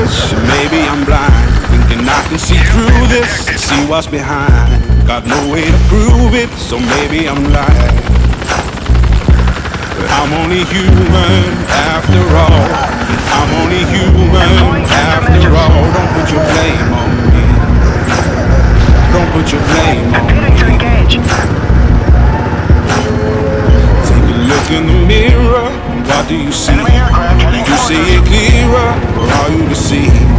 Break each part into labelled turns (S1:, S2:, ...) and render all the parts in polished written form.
S1: foolish, maybe I'm blind, thinking I can see through this, see what's behind. Got no way to prove it, so maybe I'm lying. But I'm only human after all. I'm only human after all. Don't put your blame on me. Don't put your blame on me. Take a look in the mirror. What do you see? Do you see it clearer, or are you deceived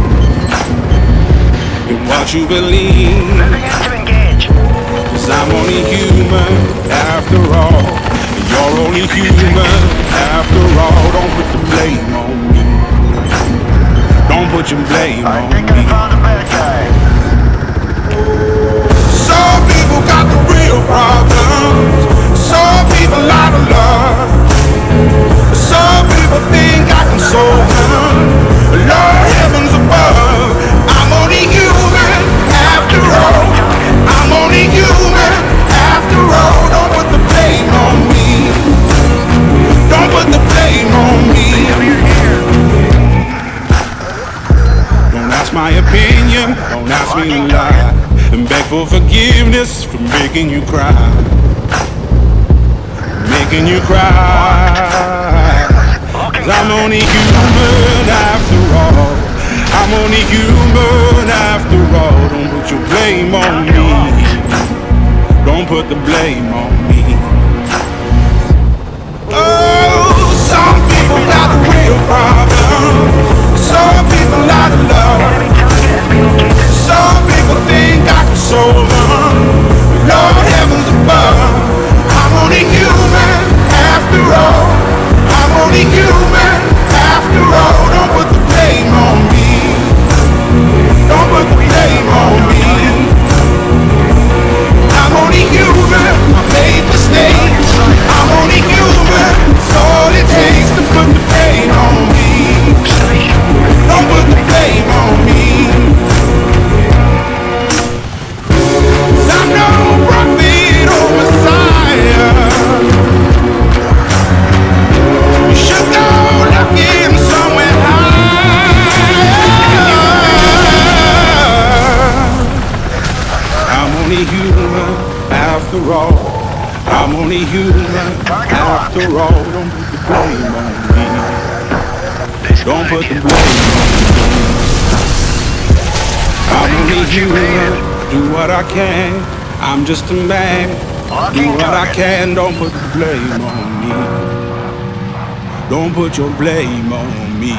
S1: in what you believe? 'Cause I'm only human after all, and you're only human after all. Don't put the blame on me. Don't put your blame on me. Some people got the real problems. Some people out of love. Some people think I can solve them. Lord, heavens above, I'm only human after all. I'm only human after all. Don't put the blame on me. Don't put the blame on me. Don't ask my opinion, don't ask me to lie, and beg for forgiveness for making you cry. Making you cry. 'Cause I'm only human after all. I'm only human after all. Don't put your blame on me. Don't put the blame on me. Oh, some people got the real problem. Some people out of love. Some people think I can solve them. Lord, heavens above, I'm only human after all. I'm only human after all. Don't put the blame on me. Don't put the blame on me. I'm only human, I made mistakes. I'm only human, it's all it takes to put the blame on me. Don't put the blame on me. 'Cause I'm no prophet or Messiah. You should go looking somewhere higher. I'm only human after all. I'm only human after all. Don't put the blame on me. Don't put the blame on me. I'm only human. Do what I can. I'm just a man. Do what I can. Don't put the blame on me. Don't put your blame on me.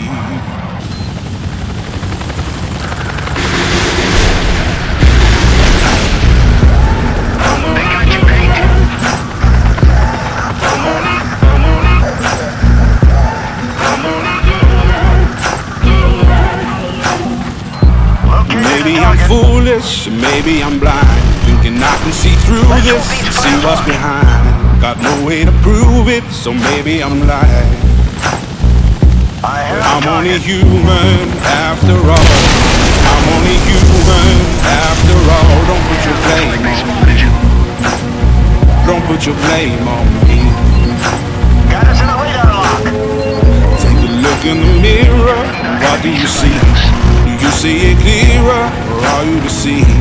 S1: Maybe I'm foolish, maybe I'm blind, thinking I can see through this, see what's behind. Got no way to prove it, so maybe I'm lying. I'm only human after all. I'm only human after all. Don't put your blame on me. Don't put your blame on me.
S2: Got us in the radar lock.
S1: Take a look in the mirror. What do you see? Do you see it clearer, or are you deceived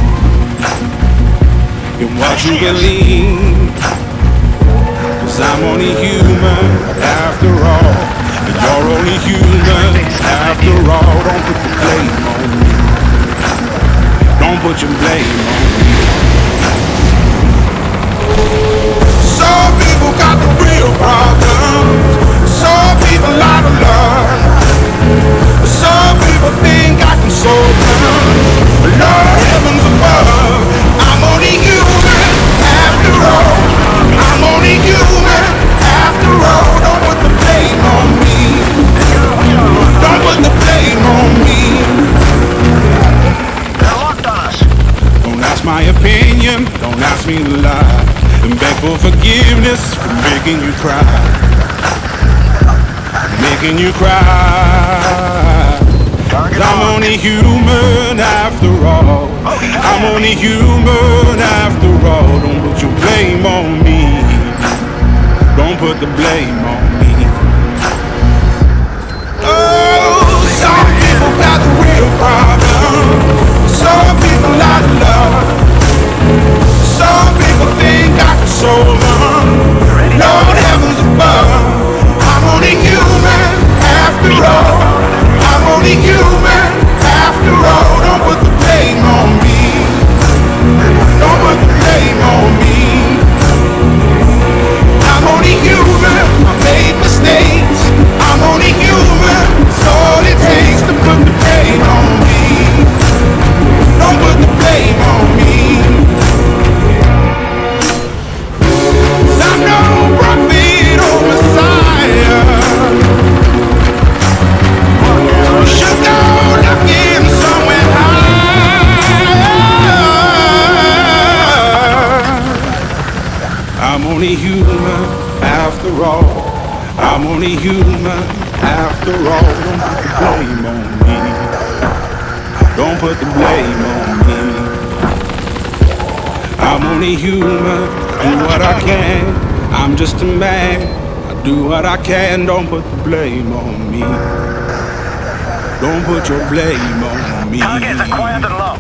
S1: in what you believe? 'Cause I'm only human after all, and you're only human after all. Don't put the blame on me. Don't put your blame on me. Some people got the real problems. Some people out of love. Some people think I can solve them. Lord, heavens above, I'm only human after all. I'm only human after all. Don't put the blame on me. Don't put the blame on me.
S2: They're locked on us.
S1: Don't ask my opinion, don't ask me to lie, and beg for forgiveness for making you cry. Making you cry. 'Cause I'm only human after all. I'm only human after all. Don't put your blame on me. Don't put the blame on me. Oh, some people got the only human after all. I'm only human after all. Don't put the blame on me. I'm only human, do what I can. I'm just a man, I do what I can. Don't put the blame on me. Don't put your blame on me.
S2: Target's acquired and locked.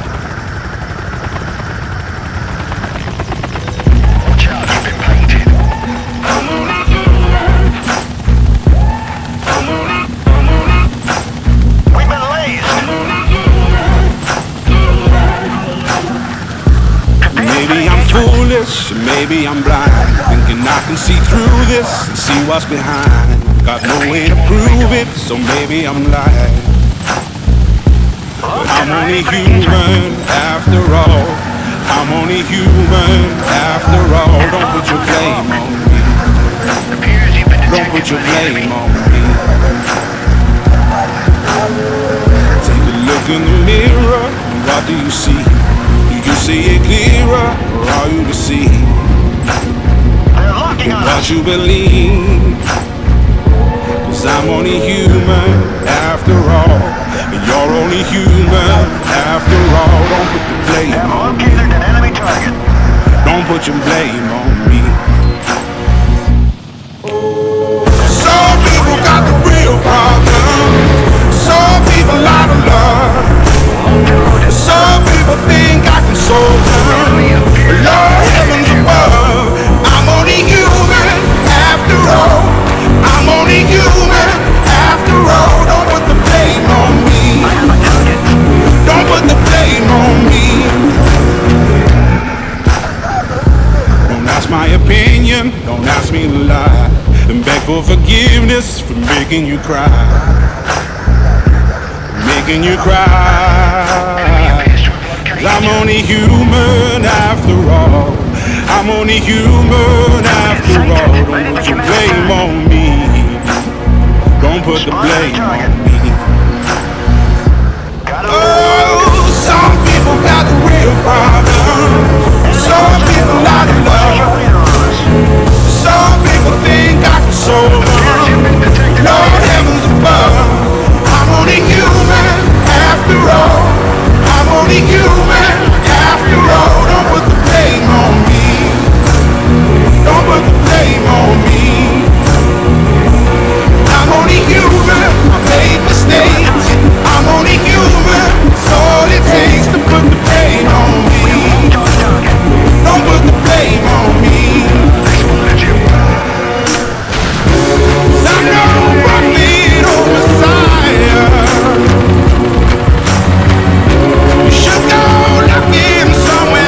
S2: Watch out, you've been painted. We've been lased.
S1: Maybe I'm foolish, maybe I'm blind, thinking I can see through this and see what's behind. Got no way to prove it, so maybe I'm lying. But I'm only human after all. I'm only human after all. Don't put your blame on me. Don't put your blame on me. Take a look in the mirror, what do you see? Do you see it clearer, or are you deceived?
S2: They're locking on
S1: What
S2: us.
S1: you believe? 'Cause I'm only human after all, and you're only human after all. Don't put the blame
S2: Have
S1: on me.
S2: located an enemy target.
S1: Don't put your blame on me. Some people got the real problem. Some people out of love. Some people think I can solve them. Lord heavens above, I'm only human after all. I'm only human after all. Don't put the blame on me. Don't put the blame on me. Don't ask my opinion, don't ask me to lie, and beg for forgiveness for making you cry. Making you cry. 'Cause I'm only human after all. I'm only human after all. Don't put your blame on me. Don't put the blame on me. Oh, some people got the real problem. Some people out of love. Some people think I can solve them. Lord heavens above, I'm only human after all. I'm only human after all. Don't put the blame on me. Don't put the blame on me. I'm only human, I made mistakes. I'm only human, it's all it takes to put the blame on me. Don't put the blame on me. 'Cause I know I need a Messiah. You should go looking somewhere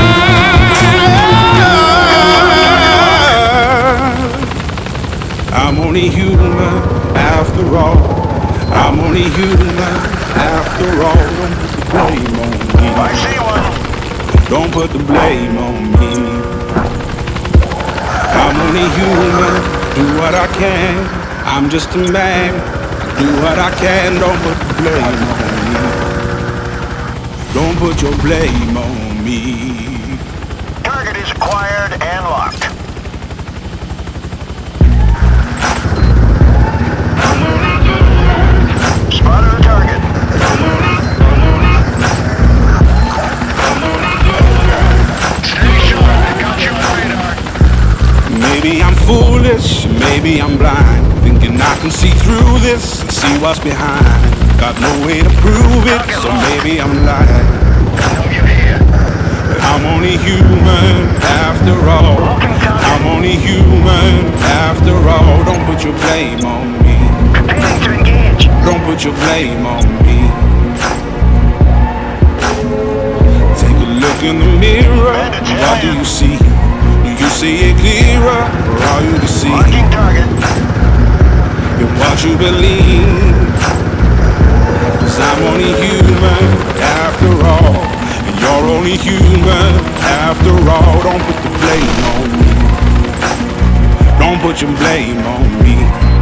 S1: high. I'm only human after all. I'm only human after all. Don't put the blame on me.
S2: I see one.
S1: Don't put the blame on me. I'm only human, do what I can. I'm just a man, do what I can. Don't put the blame on me. Don't put your blame on me.
S2: Target is acquired and locked. Spotted a target. Stay sharp, got you on radar.
S1: Maybe I'm foolish, maybe I'm blind, thinking I can see through this and see what's behind. Got no way to prove it, so maybe I'm lying.
S2: Know you're here.
S1: I'm only human after all. I'm only human after all. Don't put your blame on me.
S2: Preparing to engage.
S1: Don't put your blame on me. Take a look in the mirror. What do you see? Do you see it clearer, or are you deceived?
S2: Marking target.
S1: In what you believe? 'Cause I'm only human after all, and you're only human after all. Don't put the blame on me. Don't put your blame on me.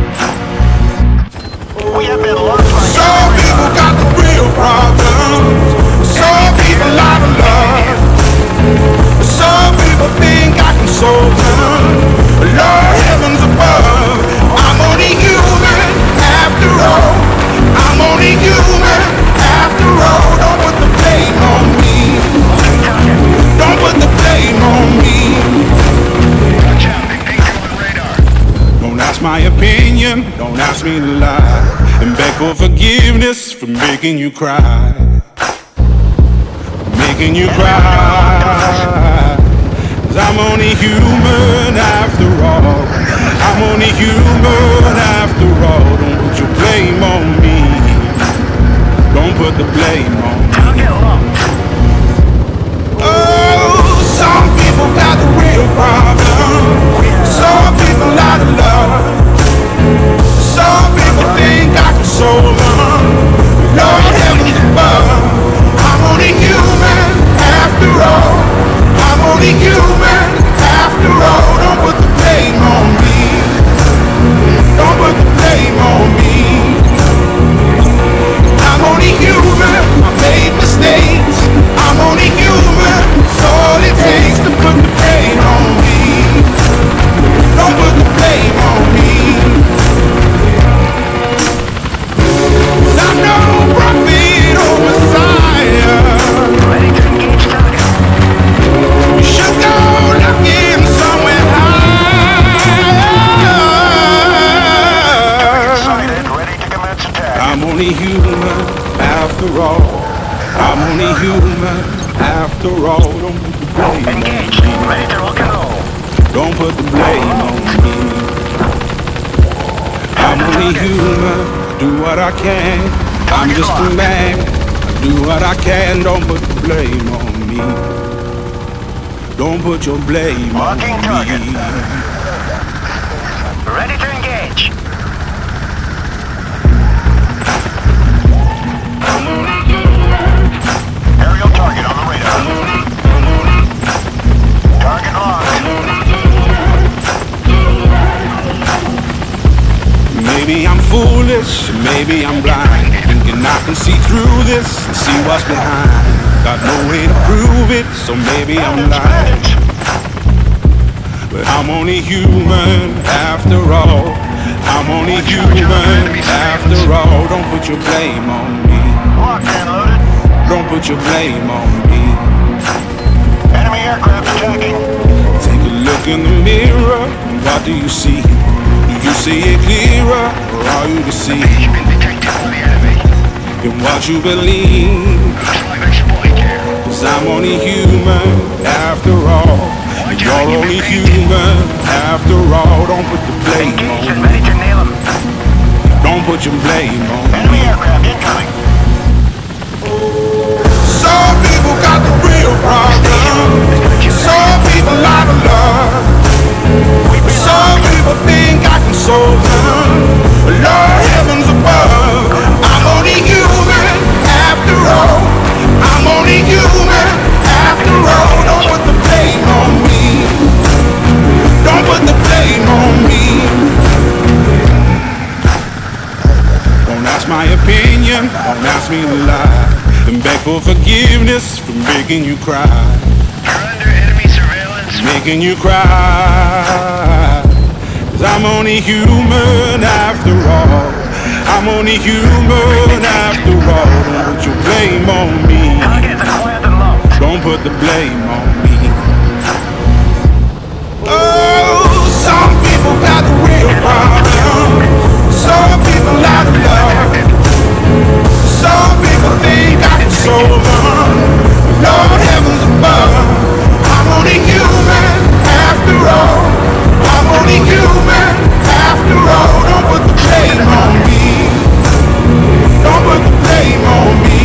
S2: We have been locked by
S1: Some people got the real problems. Some people out of love. Some people think I can solve them. forgiveness for making you cry. Making you cry. 'Cause I'm only human after all. I'm only human after all. Don't put your blame on me. Don't put the blame on me. Oh, some people got the real problem. Some people out of love. Some people think I can solve them. Lord heavens above. I'm only human after all. I'm only human after all. Don't put the blame on me. Don't put the blame on me. I'm only human. I made mistakes. I'm only human. It's all it takes to put the blame on me. Don't put the blame on me. 'Cause I'm no prophet or Messiah.
S2: Ready to engage target.
S1: You should go looking somewhere higher.
S2: Sighted. Ready to commence attack.
S1: I'm only human after all. I'm only human after all. Don't put the blame on
S2: Engage.
S1: me.
S2: Ready to rock and roll.
S1: Don't put the blame on me. I'm only human. Do what I can. I'm just a man. I do what I can. Don't put the blame on me. Don't put your blame on
S2: Marking target.
S1: me.
S2: Ready to engage. Aerial target on the radar. Target locked.
S1: Maybe I'm foolish, maybe I'm blind, thinking I can see through this and see what's behind. Got no way to prove it, so maybe I'm lying. But I'm only human after all. I'm only human after all. Don't put your blame on me.
S2: Locked and loaded.
S1: Don't put your blame on me.
S2: Enemy aircraft attacking.
S1: Take a look in the mirror, what do you see? Do you see it clearer, or are you deceived?
S2: You've been detected by the enemy.
S1: In what you believe?
S2: Looks like they spotted you.
S1: 'Cause I'm only human after all. And you're only human after all. Don't put the blame
S2: Engaged
S1: on
S2: and
S1: me.
S2: ready to nail him.
S1: Don't put your blame on
S2: Enemy
S1: me.
S2: aircraft incoming.
S1: Some people got the real problem. Some people out of love. Some people think I can solve them. Lord heavens above. I'm only human after all. I'm only human after all. Don't put the blame on me. Don't put the blame on me. Don't ask my opinion. Don't ask me to lie. And beg for forgiveness for making you cry.
S2: You're under enemy surveillance.
S1: Making you cry. 'Cause I'm only human after all. I'm only human after all. Don't put your blame on me.
S2: Targets acquired and locked.
S1: Don't put the blame on me. Oh, some people got the real problem. Some people out of love. Some people think I can solve them. Lord heavens above. I'm only human after all. I'm only human after all. Don't put the blame on me. Don't put the blame on me.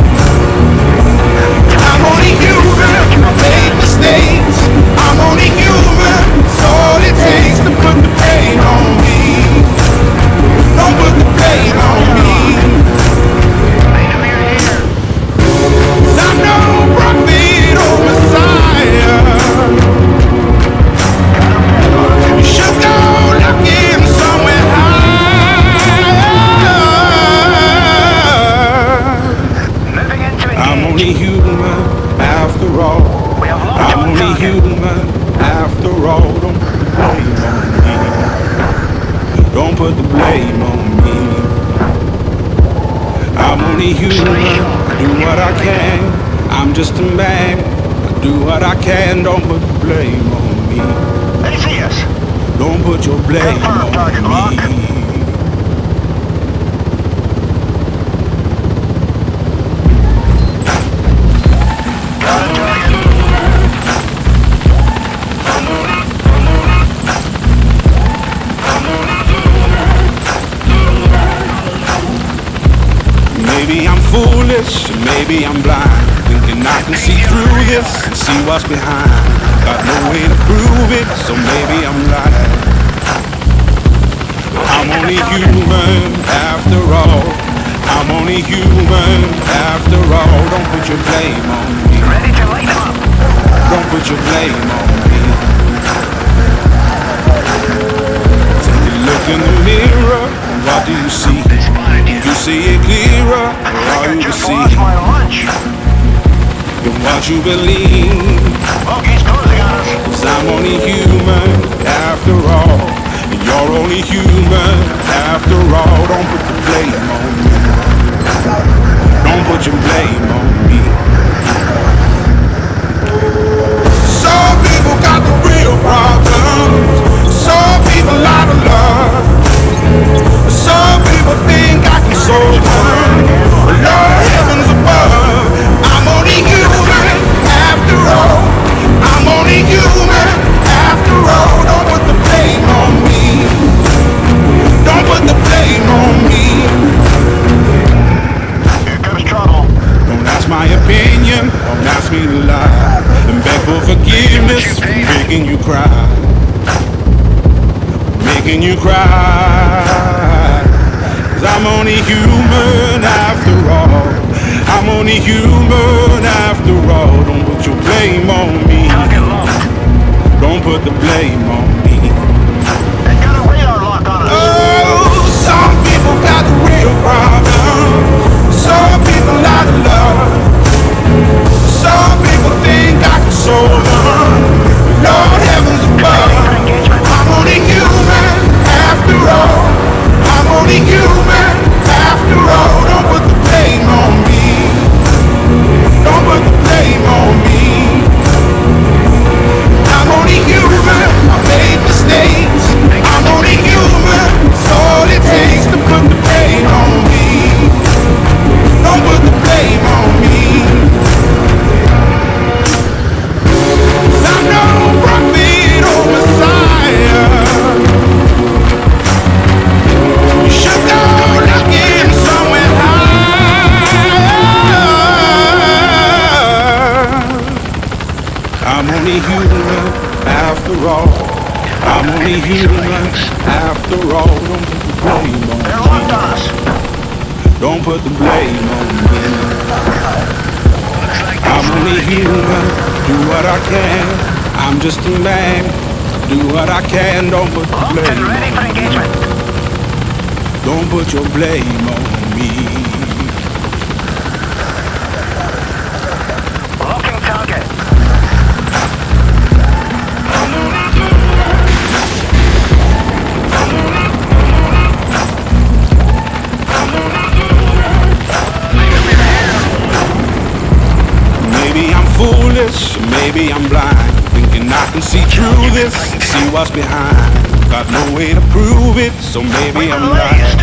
S1: I'm only human. I made mistakes. I'm only human. It's all it takes to put the blame on me. Don't put the blame on me.
S2: They know you're here.
S1: 'Cause I'm no prophet or Messiah. You should go looking somewhere higher.
S2: Moving into
S1: I'm
S2: engage.
S1: only human after all.
S2: We have locked
S1: I'm
S2: on
S1: only
S2: target.
S1: human after all. Don't put the blame on me. Don't put the blame on me. I'm only human. I do what I can. I'm just a man. I do what I can. Don't put the blame on me.
S2: They see us.
S1: Don't put your blame
S2: Confirm target
S1: on
S2: lock.
S1: me. Maybe I'm foolish, maybe I'm blind, thinking I can see through this and see what's behind. Got no way to prove it, so maybe I'm lying. I'm only human after all. I'm only human after all. Don't put your blame on me.
S2: Ready to light them up.
S1: Don't put your blame on me. Take a look in the mirror. What do you see?
S2: They spotted you.
S1: You see it clearer,
S2: I
S1: or
S2: think
S1: are
S2: I
S1: you
S2: just
S1: deceived?
S2: lost my lunch.
S1: In what you believe?
S2: Look, he's closing on us.
S1: 'Cause I'm only human after all, and you're only human after all. Don't put the blame on me. Don't put your blame on me. Some people got the real problems. Some people out of love. Some people think I can solve them. Lord, heavens above, I'm only human after all. I'm only human after all. Don't put the blame on me. Don't put the blame on me.
S2: Here comes trouble.
S1: Don't ask my opinion, don't ask me to lie, and beg for forgiveness for making you cry. Making you cry. 'Cause I'm only human after all. I'm only human after all. Don't put your blame on me.
S2: Target locked.
S1: Don't put the blame on me.
S2: They got a radar lock on us.
S1: Oh, some people got the real problem. Some people out of love. Some people think I can solve them. Lord, heavens above, I'm only human after all. I'm only human after all. Don't put the blame on me. Don't put the blame on me. I'm only human. I made mistakes. I'm only human. It's all it takes to put the blame on me. Don't put the blame on me. 'Cause I'm no prophet or Messiah. You should go looking somewhere higher. I'm only human after all. I'm only human after all. Don't put the blame on
S2: They're
S1: me.
S2: locked on us.
S1: Don't put the blame on me.
S2: Looks like
S1: I'm only human. Do what I can. I'm just a man. Do what I can. Don't put the
S2: locked and
S1: blame
S2: ready for
S1: on me.
S2: engagement.
S1: Don't put your blame on me.
S2: Locking target.
S1: Maybe I'm foolish, maybe I'm blind, thinking I can see through this and see what's behind. Got no way to prove it, so maybe I'm lying.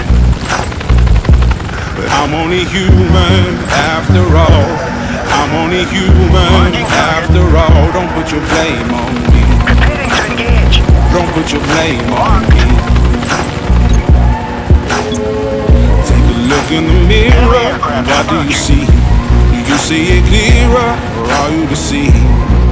S1: But I'm only human after all. I'm only human after all. Don't put your blame on me.
S2: Preparing to engage.
S1: Don't put your blame on me. Take a look in the mirror. What do you see? Do you see it clearer, or are you deceived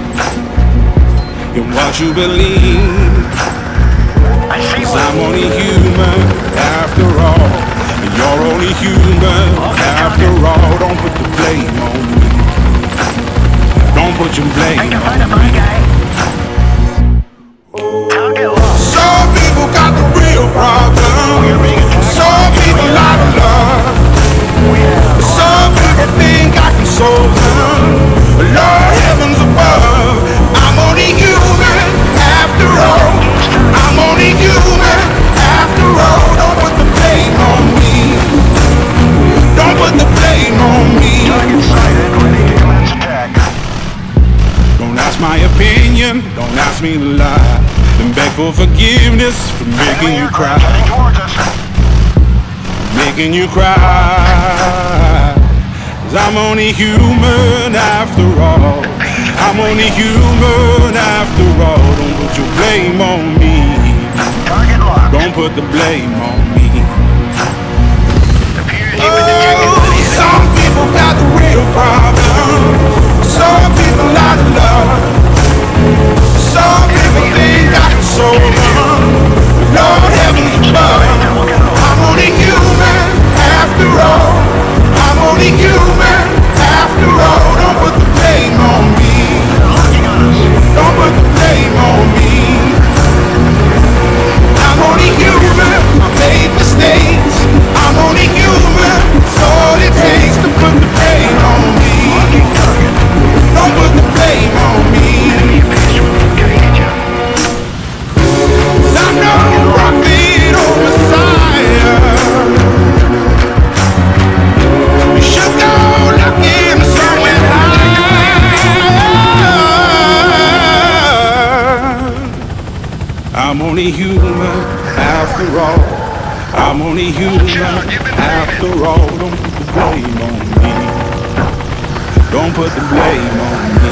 S1: in what you believe?
S2: I see
S1: 'Cause
S2: one.
S1: I'm only human after all, and you're only human after all. Don't put the blame on me. Don't put your
S2: Think
S1: blame
S2: I
S1: on
S2: find a
S1: me.
S2: bad guy. Target locked.
S1: Some people got the real problem. Some people out of love. Some people think I can solve them. Lord, heavens above, I'm only human after all. I'm only human after all. Don't put the blame on me. Don't put the blame on me.
S2: Target sighted. Ready to commence attack.
S1: Don't ask my opinion, don't ask me to lie, and beg for forgiveness for making you cry.
S2: Heading towards us.
S1: Making you cry. 'Cause I'm only human after all. I'm only human after all. Don't put your blame on me.
S2: Target locked.
S1: Don't put the blame on me.
S2: Appears you've been detected by the enemy.
S1: only human after all. I'm only human after all. Don't put the blame on me. Don't put the blame on me.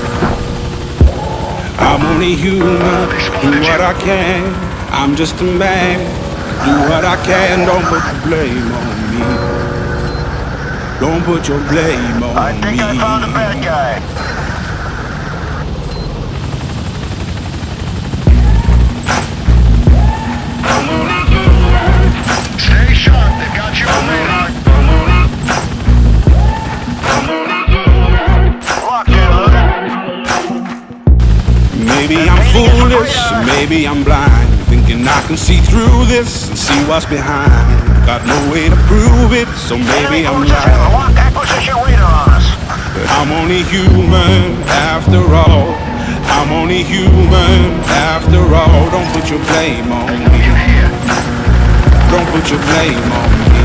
S1: I'm only human, do what I can. I'm just a man, do what I can. Don't put the blame on me. Don't put your blame on me.
S2: I think I found a bad guy. Stay sharp, they've got you on radar. Locked in, loader.
S1: Maybe I'm foolish, maybe I'm blind, thinking I can see through this and see what's behind. Got no way to prove it, so maybe I'm right.
S2: Lock acquisition radar on us.
S1: But I'm only human after all. I'm only human after all. Don't put your blame on me. Don't put your blame on me.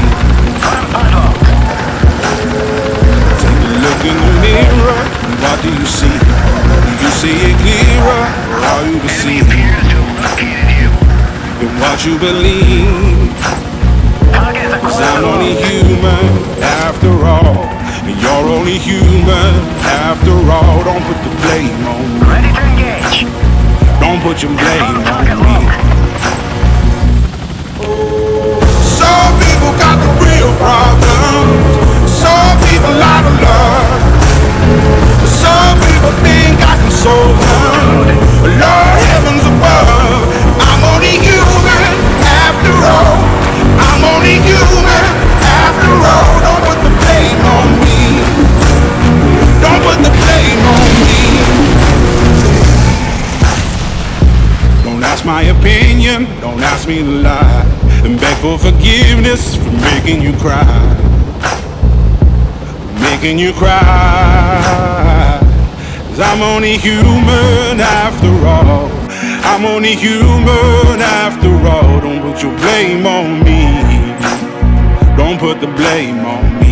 S1: Take a look in the mirror, and what do you see? Do you see it clearer, or are you deceived in what you believe? 'Cause I'm only human after all, and you're only human after all. Don't put the blame on me.
S2: Ready to engage.
S1: Don't put your blame on me. Some people got the real problems. Some people out of love. Some people think I can solve them. Lord heavens above, I'm only human after all. I'm only human after all. Don't put the blame on me. Don't put the blame on me. Don't ask my opinion, don't ask me to lie, and beg for forgiveness for making you cry. Making you cry. 'Cause I'm only human after all. I'm only human after all. Don't put your blame on me. Don't put the blame on me.